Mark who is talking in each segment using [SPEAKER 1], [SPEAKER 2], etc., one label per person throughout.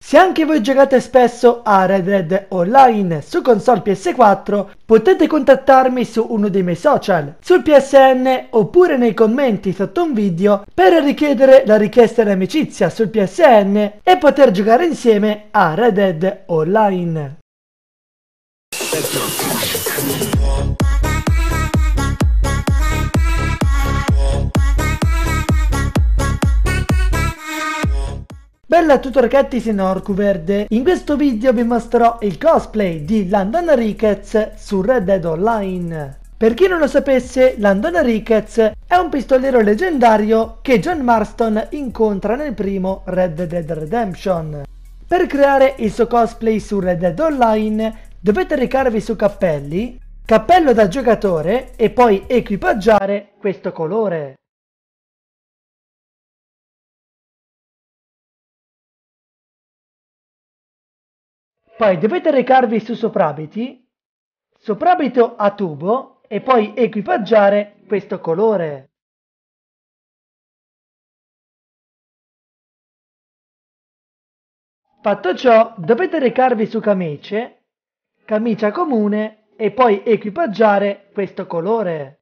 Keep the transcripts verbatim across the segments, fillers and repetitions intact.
[SPEAKER 1] Se anche voi giocate spesso a Red Dead Online su console P S quattro, potete contattarmi su uno dei miei social, sul P S N oppure nei commenti sotto un video per richiedere la richiesta di amicizia sul P S N e poter giocare insieme a Red Dead Online. Bella a tutti ragazzi, sono Orcuverde. In questo video vi mostrerò il cosplay di Landon Ricketts su Red Dead Online. Per chi non lo sapesse, Landon Ricketts è un pistoliero leggendario che John Marston incontra nel primo Red Dead Redemption. Per creare il suo cosplay su Red Dead Online dovete recarvi su cappelli, cappello da giocatore e poi equipaggiare questo colore. Poi dovete recarvi su soprabiti, soprabito a tubo e poi equipaggiare questo colore. Fatto ciò, dovete recarvi su camicie, camicia comune e poi equipaggiare questo colore.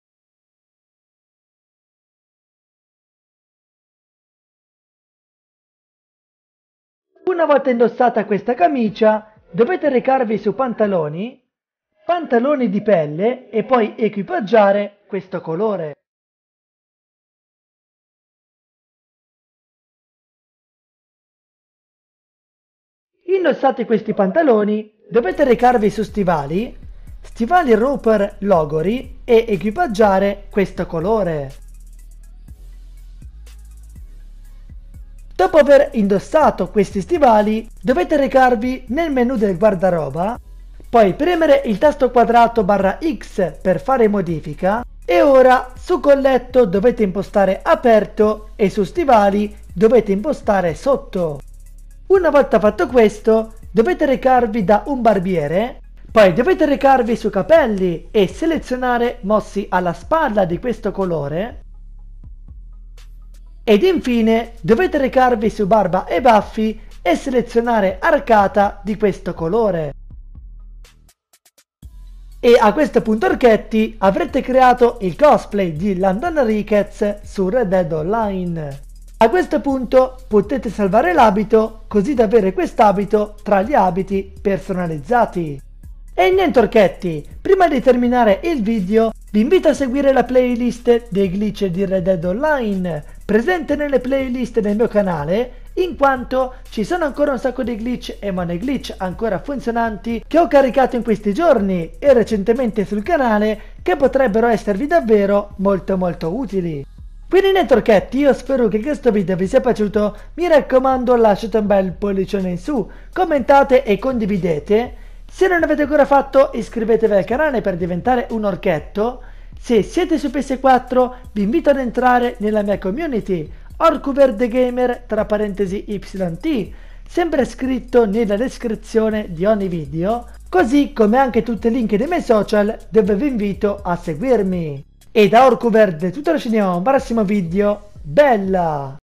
[SPEAKER 1] Una volta indossata questa camicia, dovete recarvi su pantaloni, pantaloni di pelle e poi equipaggiare questo colore. Indossati questi pantaloni, dovete recarvi su stivali, stivali Roper Logori e equipaggiare questo colore. Dopo aver indossato questi stivali, dovete recarvi nel menu del guardaroba, poi premere il tasto quadrato barra X per fare modifica e ora su colletto dovete impostare aperto e su stivali dovete impostare sotto. Una volta fatto questo, dovete recarvi da un barbiere, poi dovete recarvi su capelli e selezionare mossi alla spalla di questo colore. Ed infine dovete recarvi su barba e baffi e selezionare arcata di questo colore. E a questo punto orchetti avrete creato il cosplay di Landon Ricketts su Red Dead Online. A questo punto potete salvare l'abito così da avere quest'abito tra gli abiti personalizzati. E niente orchetti, prima di terminare il video vi invito a seguire la playlist dei glitch di Red Dead Online presente nelle playlist del mio canale, in quanto ci sono ancora un sacco di glitch e money glitch ancora funzionanti che ho caricato in questi giorni e recentemente sul canale che potrebbero esservi davvero molto molto utili. Quindi niente orchetti, io spero che questo video vi sia piaciuto, mi raccomando lasciate un bel pollicione in su, commentate e condividete. Se non l'avete ancora fatto iscrivetevi al canale per diventare un orchetto. Se siete su P S quattro vi invito ad entrare nella mia community Orcuverde Gamer tra parentesi Y T, sempre scritto nella descrizione di ogni video, così come anche tutti i link dei miei social dove vi invito a seguirmi. E da Orcuverde tutto, ci vediamo al prossimo video, bella!